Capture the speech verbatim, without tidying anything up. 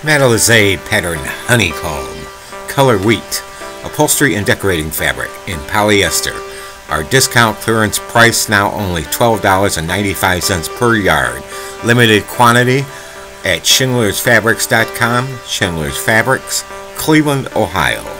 Matelasse pattern Honeycomb, color wheat, upholstery and decorating fabric in polyester. Our discount clearance price now only twelve dollars and ninety-five cents per yard. Limited quantity at schindlers fabrics dot com. Schindler's Fabrics, Cleveland, Ohio.